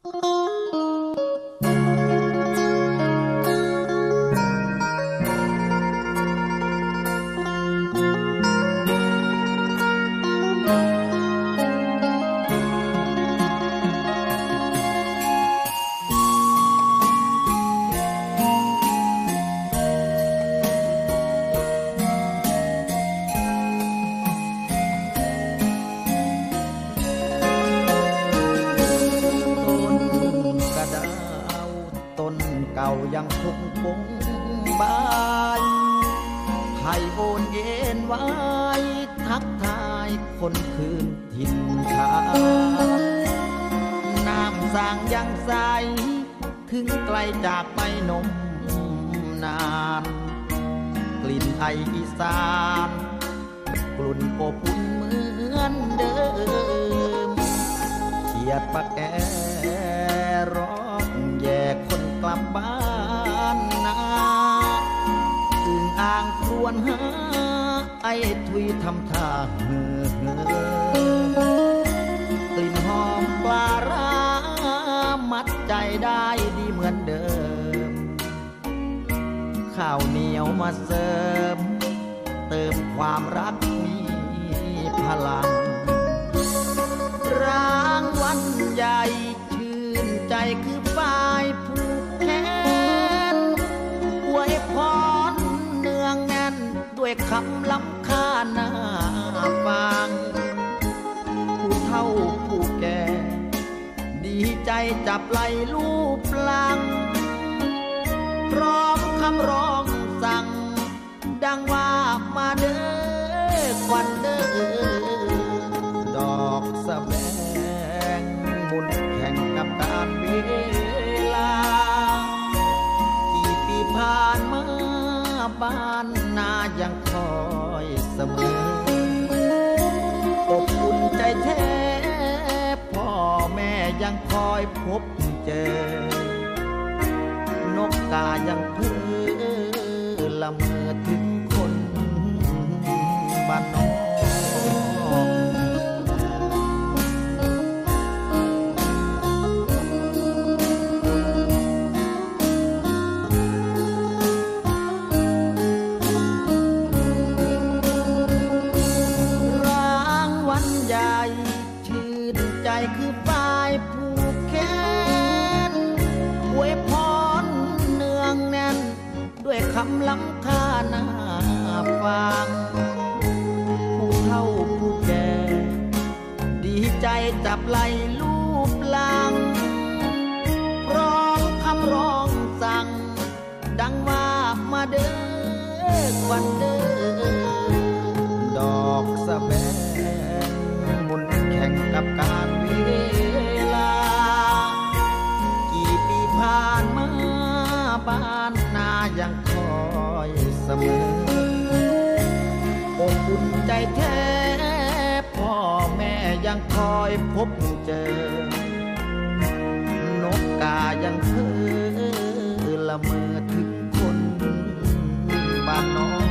ยังคงคงบานไทยโอนเย็นไว้ทักทายคนคืนถิ่นฐานน้ำสร้างยังใสถึงไกลจากไปนมนานกลิ่นไออีสานกลุ่นอบอุ่นเหมือนเดิมเขียดปะแกร้องแยกคนกลับบ้านนาอึ่งอ่างครวญหาไอ้ทุยทำท่าเห่อกลิ่นหอมปลาร้ามัดใจได้ดีเหมือนเดิมข้าวเหนียวมาเสริมเติมความรักมีพลังรางวัลใหญ่ชื่นใจคือฝ่ายผู้แค้นอวยพรเนืองแน่นด้วยคำล้ำค่าหน้าฟังผู้เฒ่าผู้แก่ดีใจจับไหลลูบหลังพร้อมคำร้องสั่งดังว่ามาเด้อควันเด้อดอกสะแบงมุนแข่งกับการเวลากี่ปีผ่านมาบ้านนายังคอยเสมออบอุ่นใจแท้พ่อแม่ยังคอยพบเจอนกกายังเพ้อละเมอถึงคนบ้านนอกรางวัลใหญ่ชื่นใจคือฝ่ายผู้แค้นอวยพรเนืองแน่นด้วยคำล้ำค่าหน้าฟังผู้เฒ่าผู้แก่ดีใจจับไหลลูบหลังร้องคำร้องสั่งดังว่ามาเด้อวันเด้อดอกสะแบงมุนแข่งกับการเวลากี่ปีผ่านมาบ้านนายังคอยเสมออบอุ่นใจแท้พ่อแม่ยังคอยพบเจอนกกายังเพ้อละเมอถึงคนบ้านนอก